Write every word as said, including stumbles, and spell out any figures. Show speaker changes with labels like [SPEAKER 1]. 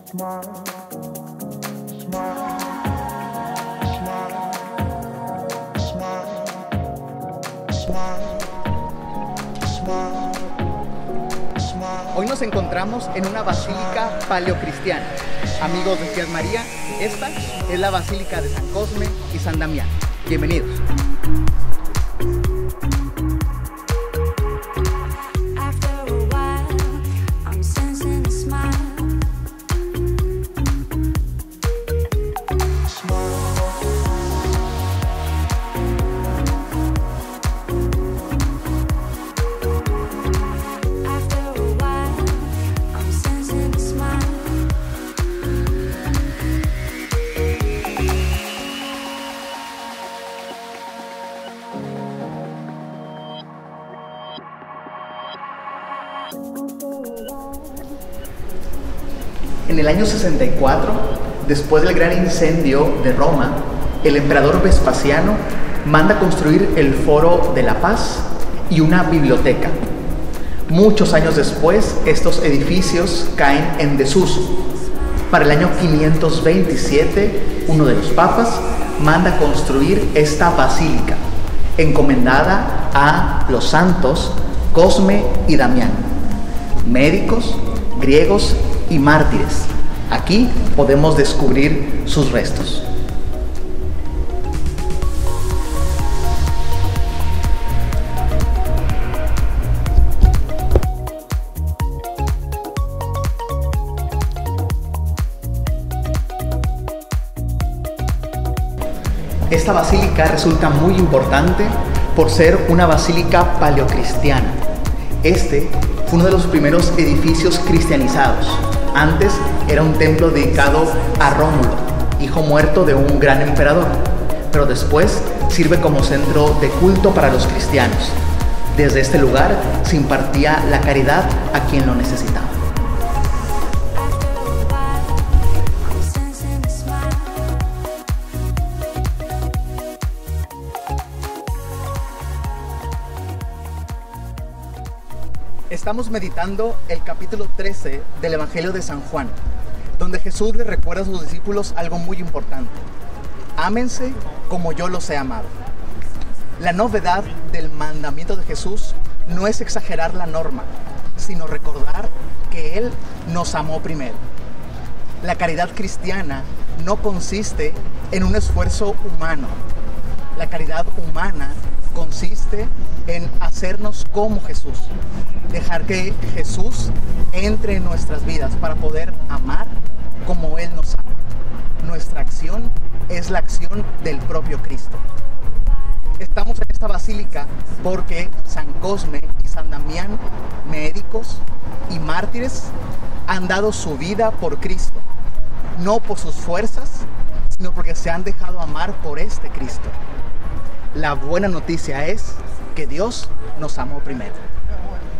[SPEAKER 1] Hoy nos encontramos en una basílica paleocristiana. Amigos de Fiat María, esta es la Basílica de San Cosme y San Damián. Bienvenidos. En el año sesenta y cuatro, después del gran incendio de Roma, el emperador Vespasiano manda construir el Foro de la Paz y una biblioteca. Muchos años después, estos edificios caen en desuso. Para el año quinientos veintisiete, uno de los papas manda construir esta basílica, encomendada a los santos Cosme y Damián, médicos, griegos y mártires. Aquí podemos descubrir sus restos. Esta basílica resulta muy importante por ser una basílica paleocristiana. Este fue uno de los primeros edificios cristianizados. Antes era un templo dedicado a Rómulo, hijo muerto de un gran emperador, pero después sirve como centro de culto para los cristianos. Desde este lugar se impartía la caridad a quien lo necesitaba. Estamos meditando el capítulo trece del Evangelio de San Juan, donde Jesús le recuerda a sus discípulos algo muy importante: ámense como yo los he amado. La novedad del mandamiento de Jesús no es exagerar la norma, sino recordar que Él nos amó primero. La caridad cristiana no consiste en un esfuerzo humano. La caridad humana consiste en hacernos como Jesús, dejar que Jesús entre en nuestras vidas para poder amar como Él nos ama. Nuestra acción es la acción del propio Cristo. Estamos en esta basílica porque San Cosme y San Damián, médicos y mártires, han dado su vida por Cristo, no por sus fuerzas, sino porque se han dejado amar por este Cristo. La buena noticia es que Dios nos amó primero.